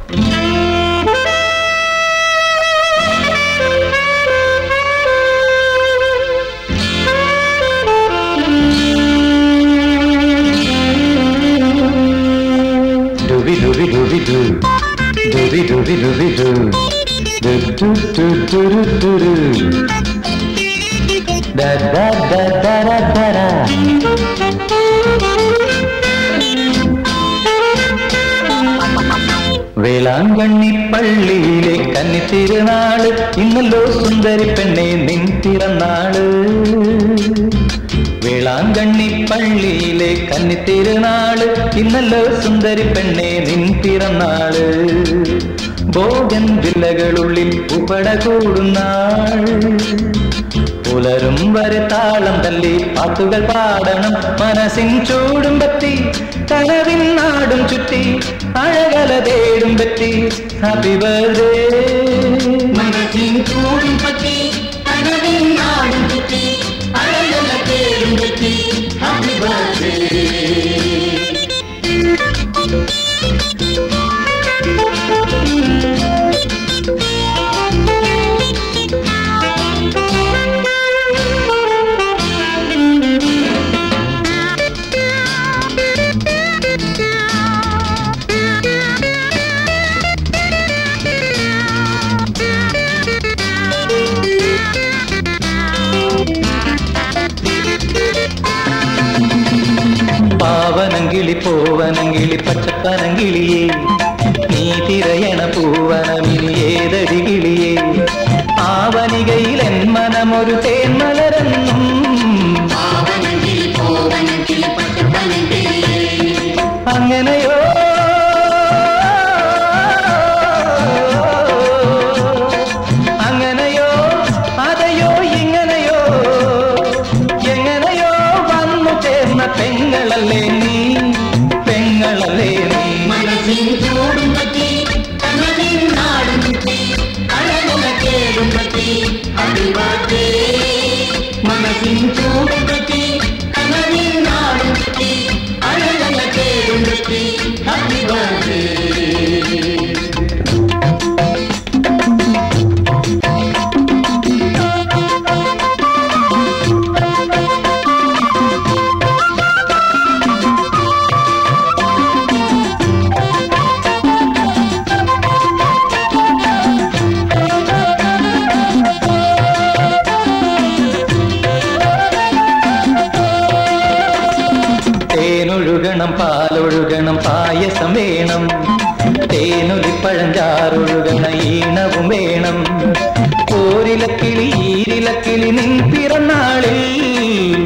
വേളാങ്കണ്ണി പള്ളിയിലെ കന്നി തിരുനാള് ഇന്നല്ലോ സുന്ദരി പെണ്ണെ നിൻ പിറന്നാള്. വേളാങ്കണ്ണി പള്ളിയിലെ കന്നി തിരുനാള് ഇന്നല്ലോ സുന്ദരി പെണ്ണെ നിൻ പിറന്നാള്. ഭോഗൻ വില്ലകളുള്ളിൽ ഉപട കൂടുന്നാൾ. പുലരും വരെ താളം തല്ലി പാട്ടുകൾ പാടണം. മനസ്സിൻ ചൂടും പറ്റി കനവിൻ നാടും ചുറ്റി അഴകല തേടും പറ്റി. Happy birthday. മനസ്സിൻ ചൂടും പറ്റി കനവിൻ നാടും ചുറ്റി അഴകല തേടും പറ്റി. Happy birthday. പാവനങ്കിളി പോവനങ്കിളി പച്ചപ്പനങ്കിളിയേ നീ തിരയണ പൂവനമിനി ഏതടി കിളിയേ. ആവനികയിൽ എൻ മനമൊരു തേന്മലരെന്നും. അങ്ങനെയോ അങ്ങനെയോ അതെയോ ഇങ്ങനെയോ എങ്ങനെയോ വന്നു ചേർന്ന പെങ്ങളല്ലേ നീ, പെങ്ങളല്ലേ നീ. മനസ്സിൻ ചൂടും പറ്റി കനവിൻ നാടും ചുറ്റി അഴകല തേടും പറ്റി. Happy birthday. മനസ്സിൻ ചൂടും പറ്റി കനവിൻ നാടും ചുറ്റി അഴകല തേടും പറ്റി. Happy birthday. തേനൊഴുകണം പാലൊഴുകണം പായസം വേണം. തേനൊലിപ്പഴഞ്ചാറൊഴുകണ ഈണവും വേണം. ഓരിലക്കിളി ഈരിലക്കിളി നിൻ പിറന്നാളിൽ